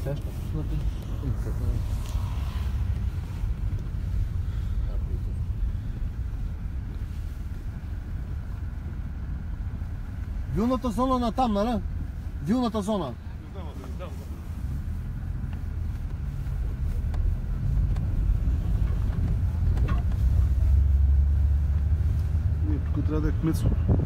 Сега ще пуснати. Вилната зона на там, нали? Вилната зона. Не знам. Тук трябва да е кметство.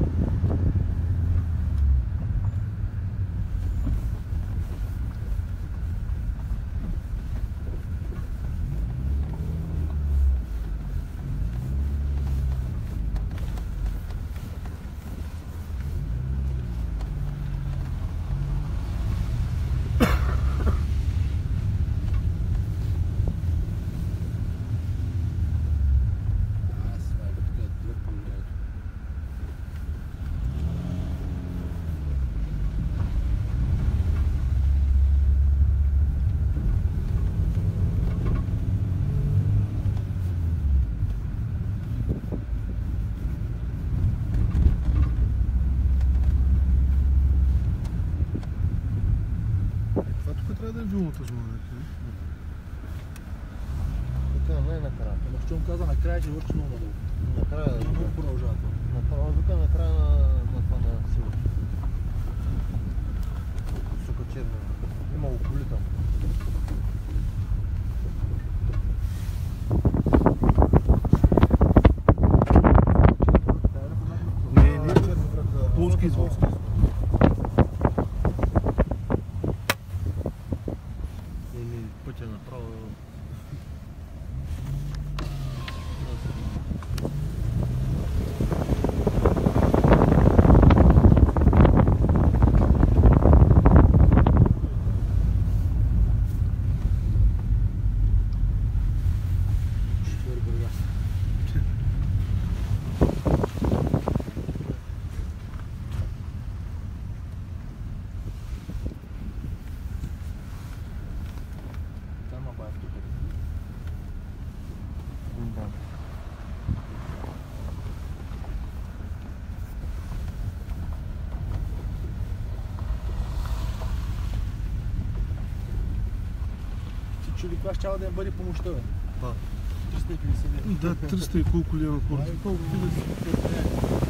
Трябва да е вилната зона. Така, най-накрая. Ама щом каза накрая, че върши много надолу. Накрая да Много продължава това. Тук накрая на това на селото. Сука черна. Има околи там. Не, полски извод. Пътя направо. Чули каква ще да им бъде помощта, бе? Да. 350 лева. Да, 300 и колко лева хората. Колко хиляди?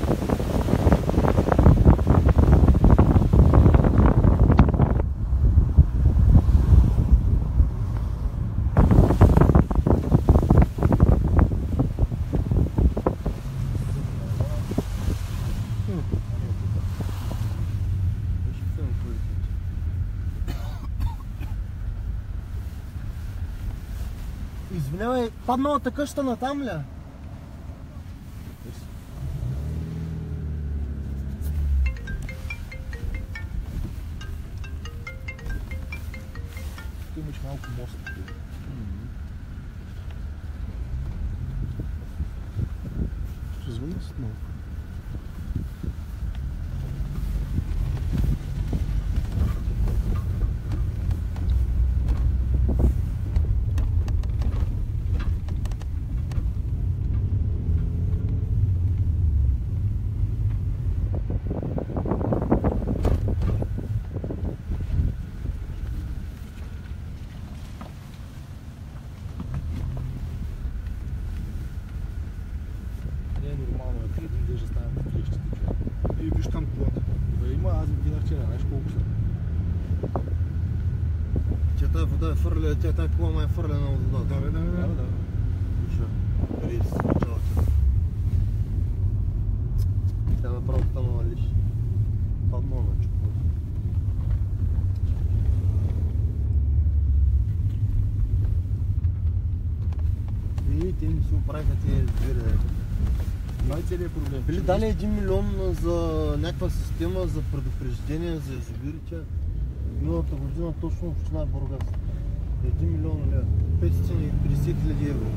Извинявай, падналата къща на там ли? Тук имаш малко мост. Ще звънна след малко. И виж там колата. Има, аз видях вчера, знаеш колко са. Че тази вода е фърля, тази кола ма е фърлена от водата. Да. Преди се случава. Тя направо станала лиш. Паднала на чупа. И те ми си оправиха тези звери. Това е целият проблем. Били дали 1 милион за някаква система за предупреждение за язовирите миналата година точно в община Бургас. 1 милион лева. 550 хиляди евро.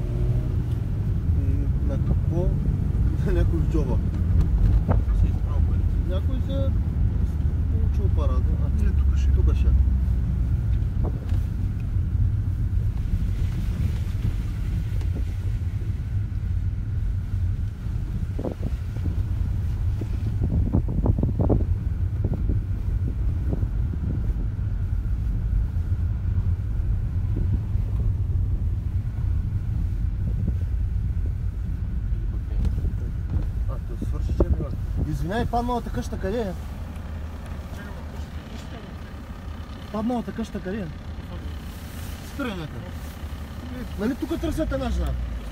И на какво? На някой в джоба. Си изправил парите. Някой се е получил парада. Тук ще. Тук ще. Извинявай, падналата къща къде е? Падналата къща къде е? Спирай някъде. Нали тук търсят една жена?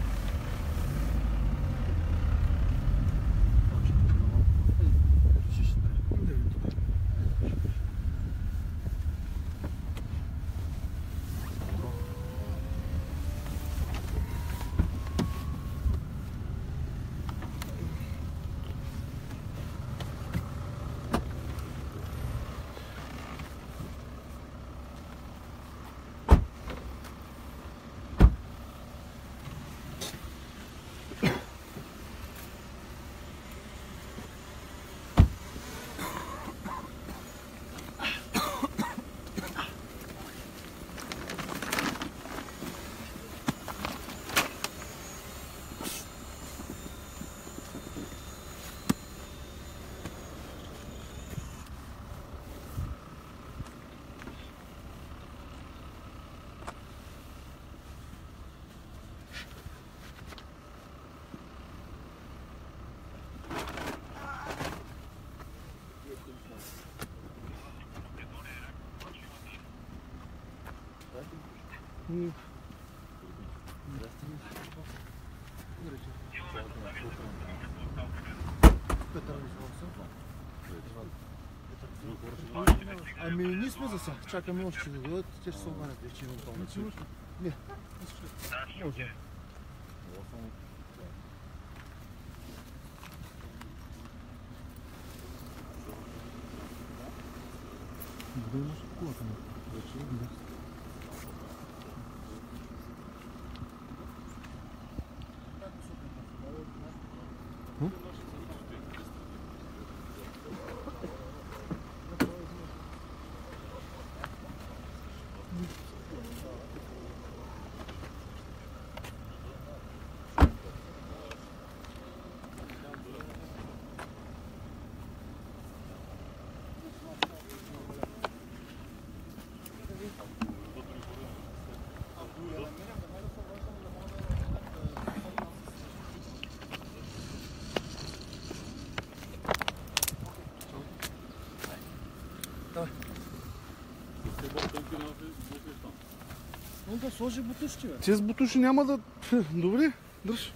Ами ние сме за сега. Чакаме още да дойдат. Те ще се обадят вече евентуално. Не. Може. Да имаш колата ми. Вече да. Он да сложи бутушки, бе. Те с бутуши няма да... Добре, дръж.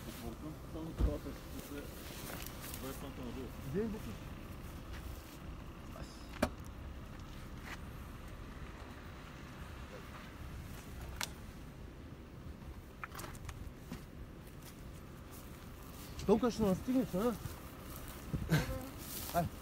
Где бутушки? Толкова ще настигнеш, а? Ай.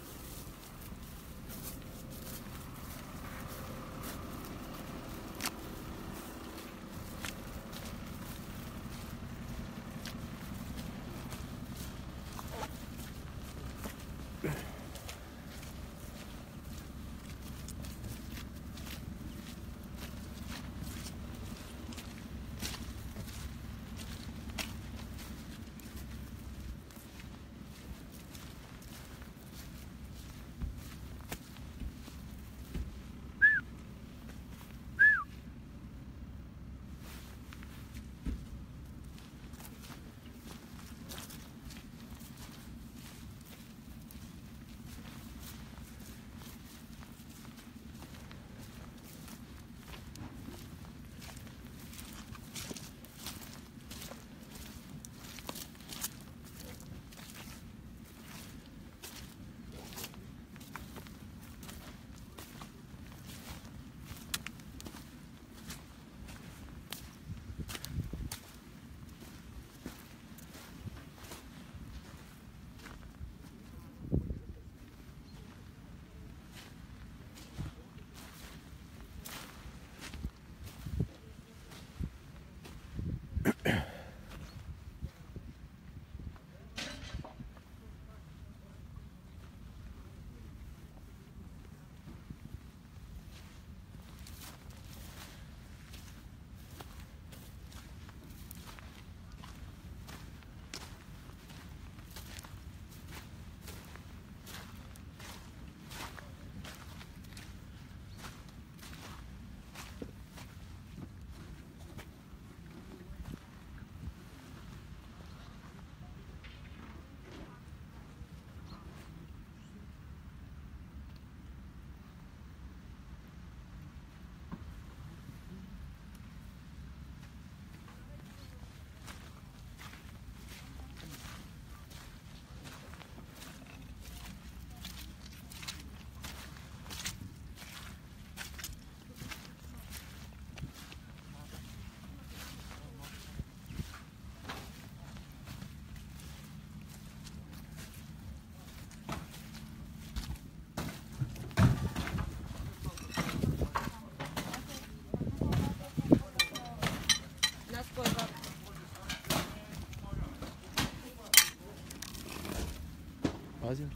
Пазим.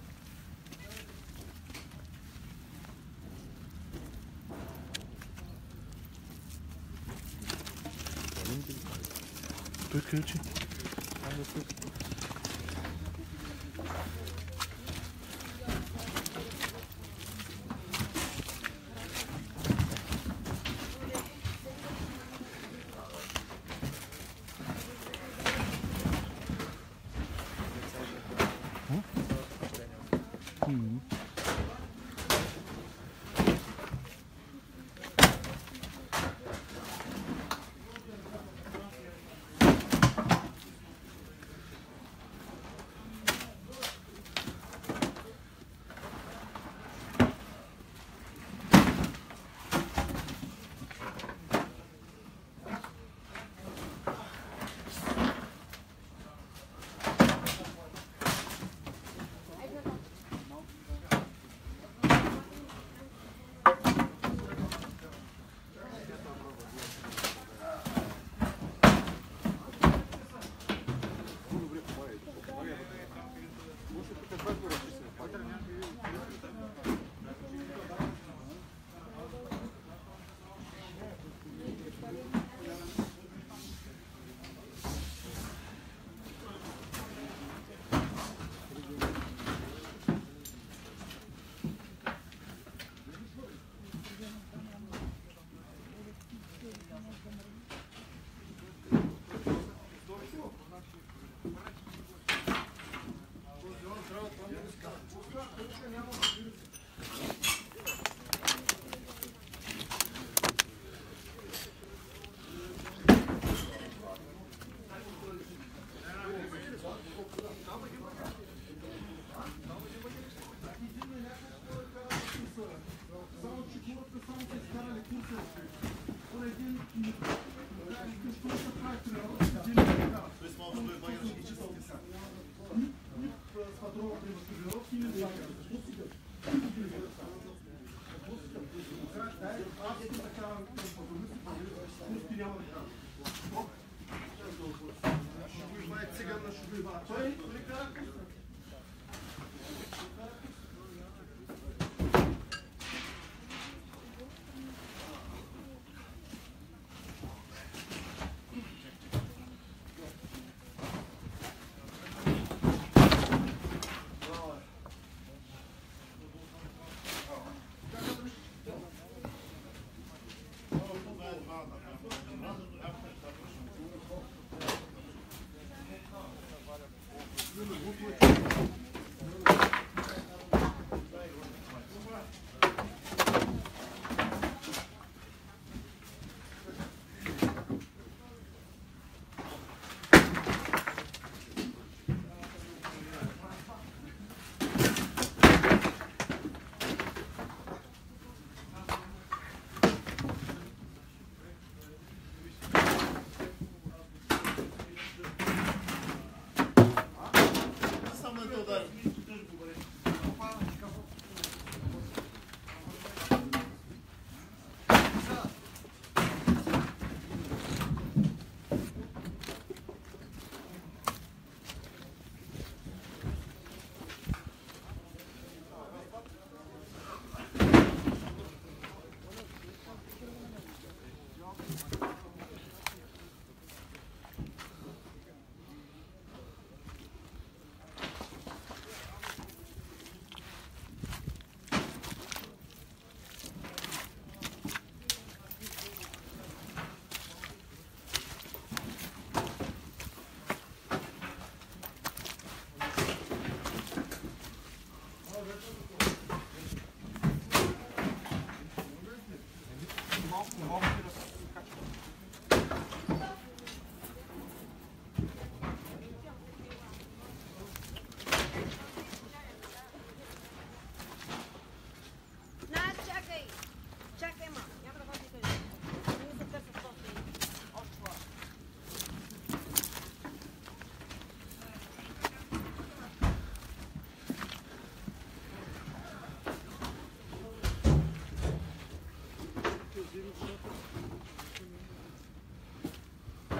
Той ключи.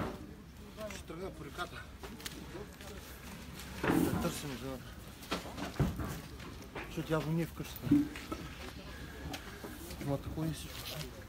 Ще тръгна по реката. Търсим жена. защото явно не е в къщата. Ама такова и всичко.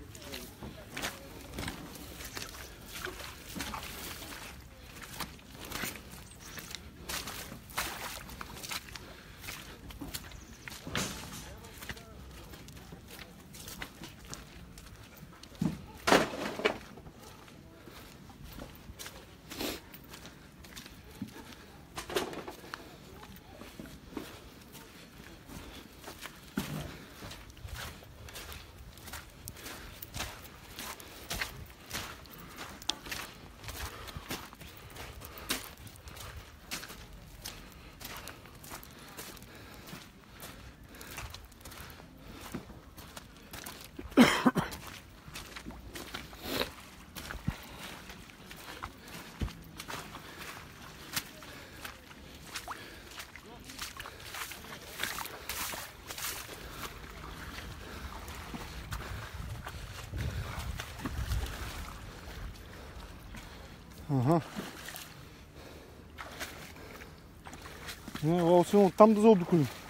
Ага. Не, силно там да заобиколим.